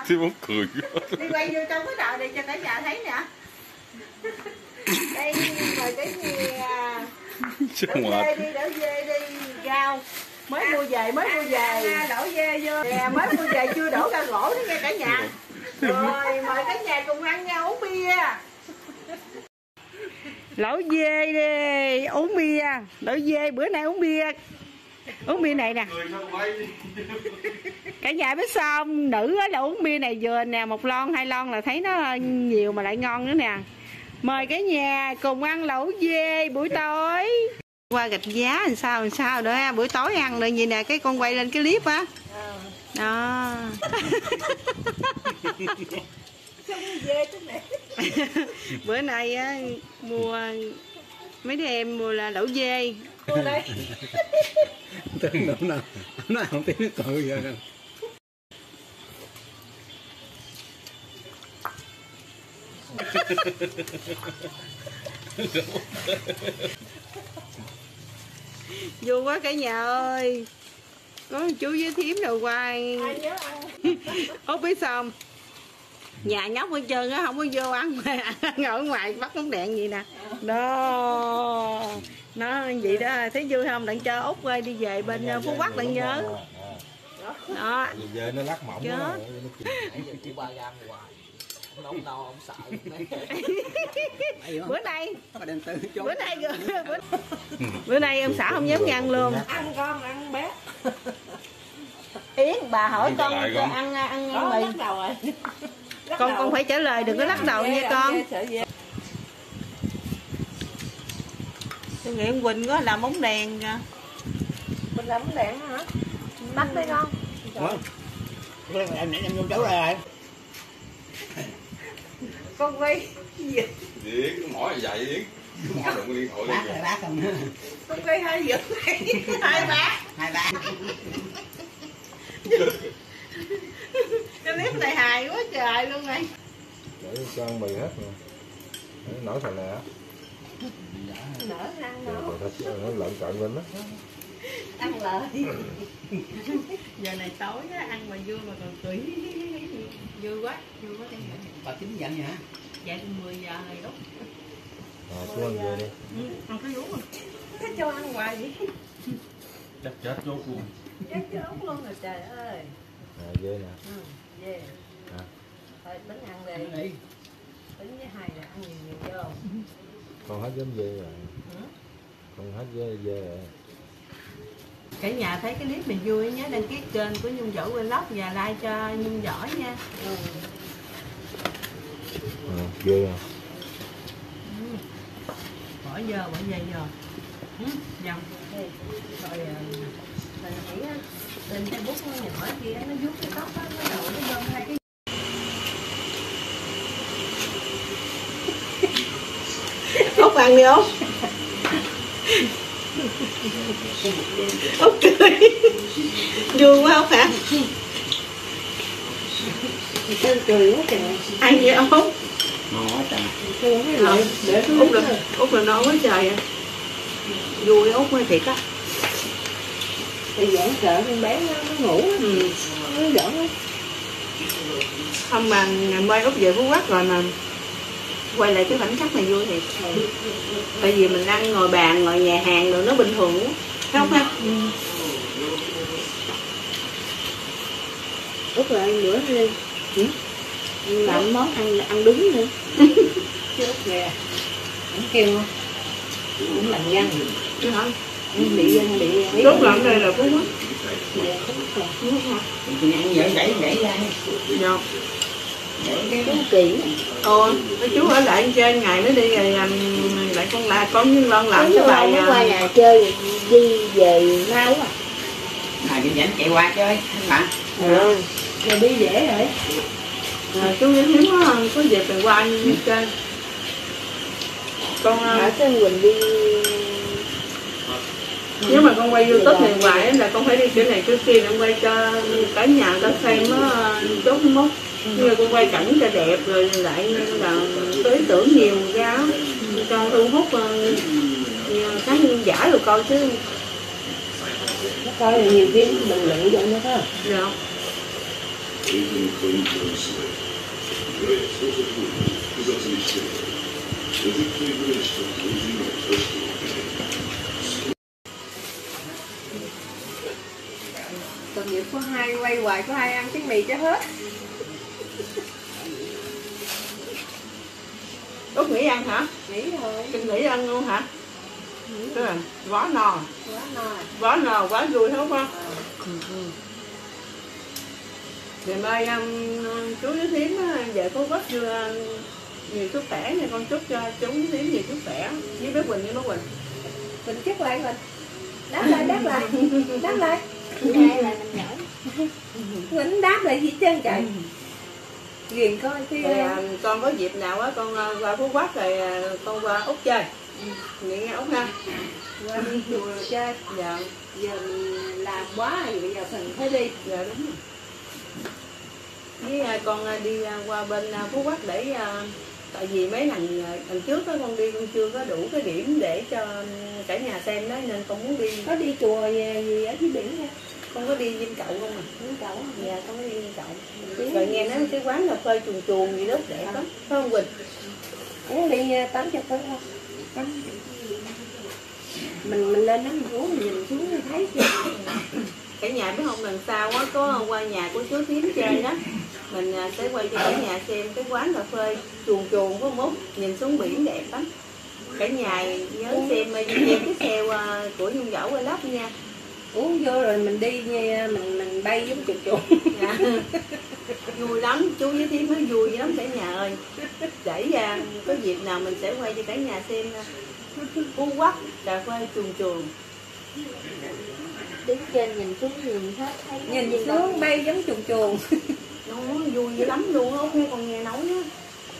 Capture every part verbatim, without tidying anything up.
Chứ muốn cười quá. Đi quay vô trong cái đầu này cho cả nhà thấy nè. Đây mời cái nhà đỡ dê đi, đỡ dê đi, rau mới mua về, mới mua về, đổ dê vô nè, mới mua về chưa đổ ra gỗ đó nghe cả nhà. Rồi mời cả nhà cùng ăn nha, uống bia. Lẩu dê đi, uống bia, lẩu dê bữa nay uống bia. Uống bia này nè. Cả nhà biết sao không? Nữ là uống bia này vừa nè, một lon hai lon là thấy nó nhiều mà lại ngon nữa nè. Mời cả nhà cùng ăn lẩu dê buổi tối. Qua gạch giá làm sao làm sao nữa buổi tối ăn được gì nè, cái con quay lên cái clip á. Đó. Bữa nay á mua mấy đứa em mua là lẩu dê. Mua đây. Tưởng đâu nào, nó không thấy nó cười vậy. Vui quá cả nhà ơi. Có chú với thím rồi quay. Út biết sao không? Nhà nhóc hết trơn á, không có vô ăn mà ăn ở ngoài bắt bóng đèn gì nè. Đó. Nó vậy đó, thấy vui không? Đặng cho Út ơi đi về bên Phú Quốc đặng nhớ. Đó. Về nó lắc mỏng đó. Bữa nay bữa nay bữa, bữa nay ông xã không dám ăn luôn. Ăn con ăn bé. Yến bà hỏi con cho ăn ăn ăn mì. Con con phải trả lời, đừng có lắc đầu nha con. Tôi nghĩ ông Quỳnh có làm bóng đèn kìa. Mình làm bóng đèn hả? Bắt đi con. Em nãy em vô cháu ra rồi. Con quay gì? Điển, cái mỏ này dày Điển. Cái mỏ đụng cái điện thoại lên. Bác là bác không? Con quay hơi dữ. Hai bác. Hai bác. Cái clip này hài quá trời luôn này. Để cho ăn mì hết rồi. Để nổi thành nè. Nở ăn đâu. Nó lợn cận lên đó. Ăn lời. Giờ này tối á, ăn mà vui mà còn cười. Vui quá, vui quá đây. Bà chín dặn vậy hả? Dạ mười giờ rồi Út. À, chú ăn về đi. Ừ, ăn cái uống rồi. Thế cho ăn hoài vậy? Chắc chết chốt luôn. Chết chốt luôn rồi trời ơi. À, dê nè. Ừ, dê. À. Thôi tính ăn đi. Tính với hai là ăn nhiều nhiều vô. Con hết giống dê rồi. Ừ? Con hết dê dê rồi. Cả nhà thấy cái clip mình vui nhé, đăng ký kênh của Nhung Võ Vlog và like cho Nhung Võ nha. Ừ. À, ghê à. Ừ. Bỏ giờ, bỏ dây giờ. Ừ, dòng. Rồi, rồi nghĩ lên cái bút nhỏ kia nó vuốt cái tóc á, nó đầu nó gom hai cái. Út ăn đi Út. Út cười. Vui quá Út hả? Tên cười quá trời. Ăn gì Út? Ngon quá trời. Út là Út là no quá trời à. Vui Út mới thiệt á. Thì giỡn sợ con bé nó, nó ngủ á. Ừ. Nó giỡn á. Không mà ngày mai Út về Phú Quốc rồi mà quay lại cái khoảnh khắc này vui thiệt. Ừ. Tại vì mình ăn ngồi bàn, ngồi nhà hàng rồi nó bình thường quá. Thấy không ha? Ừ. Út rồi ăn bữa đi. Ừ. Làm món ăn ăn đúng nữa. Chứ Út kìa. Không kêu không? Cũng làm nhanh. Chứ hả? Bị bị đốt lợn đây là Phú Quốc. Thì ăn vậy gãy gãy ra. Dạ. Cái Chú kỳ. Ồ, chú ở lại trên ngày mới đi rồi làm lại con là con với Lon làm cái bài nó qua nhà chơi đi về mau à. À chị dẫn chạy qua chơi hả? Ừ. Rồi đi dễ rồi. À, chú với Hiếu có, có dịp rồi qua như chơi. Con ở cái Quỳnh đi. Nếu mà con quay YouTube thì hoài là con phải đi kiểu này kiểu kia để quay cho cả nhà người ta xem nó chốt mốt. Như con quay cảnh cho đẹp rồi lại là có ý tưởng nhiều ra cho thu hút các nhân giả rồi coi chứ. Nó coi là nhiều phim bình luận cho nó đó. Dạ. Tội nghiệp có hai quay hoài có hai ăn cái mì cho hết. Út nghỉ ăn hả? Nghĩ thôi. Kinh nghỉ ăn luôn hả? Tức là quá no. Quá no. Quá no, quá vui đúng không? Ừ. Ngày mai um, chú với Thím về Phú Quốc đưa nhiều sức khỏe nha, con chúc cho chú với Thím nhiều sức khỏe với bé Quỳnh với bé Quỳnh. Mình chúc lại mình. Đáp lại, đáp lại. Đáp lại. Đây là mình giỏi. Quỳnh đáp lại gì trơn trời. Ghiền coi cái Thì, à, con có dịp nào á con uh, qua Phú Quốc rồi uh, con qua Úc chơi. Ừ. Nghe nghe Úc ha. qua đi chùa chơi. Dạ. Giờ mình làm quá rồi bây giờ mình phải đi. Dạ đúng rồi. Với uh, con uh, đi uh, qua bên uh, Phú Quốc để uh, tại vì mấy lần uh, lần trước đó con đi con chưa có đủ cái điểm để cho cả nhà xem đó nên con muốn đi. Có đi chùa gì, gì ở dưới biển nha. Con có đi Vinh Cậu không à? Vinh Cậu. Dạ con có đi Vinh Cậu. Rồi nghe nói cái quán cà phê chuồng chuồng gì đó đẹp lắm, phải không Quỳnh? Uống đi tắm cho phơi không? Tắm. Mình mình lên đó mình uống mình nhìn xuống mình thấy chưa? Cả nhà biết không, lần sau á có qua nhà của chú Thím chơi đó, mình sẽ quay cho cả nhà xem cái quán cà phê chuồng chuồng của Út, nhìn xuống biển đẹp lắm. Cả nhà nhớ xem video cái xeo của Nhung Dẫu qua lắp nha. Uống vô rồi mình đi nha, mình mình bay giống chuột chuột. Dạ. Vui lắm, chú với Thím nói vui lắm cả nhà ơi. Để uh, có dịp nào mình sẽ quay cho cả nhà xem uh, Phú Quốc cà phê chuồng chuồng. Đứng trên nhìn xuống nhìn hết thấy. Nhìn Nhìn xuống xuống bay giống chuột chuột. Nó vui dữ lắm luôn á, nghe con nghe nói á.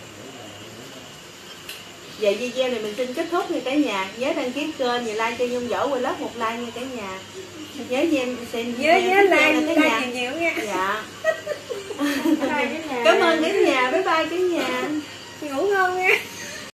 Vậy video này mình xin kết thúc nha cả nhà. Nhớ đăng ký kênh và like cho Nhung Dẫu qua lớp một like nha cả nhà. Nhớ xem xem Nhớ nhớ like cả like nhà. nhiều nhiều nha. Dạ. Bye cả nhà. Cảm ơn cả nhà, bye bye cả nhà. Ngủ ngon nha.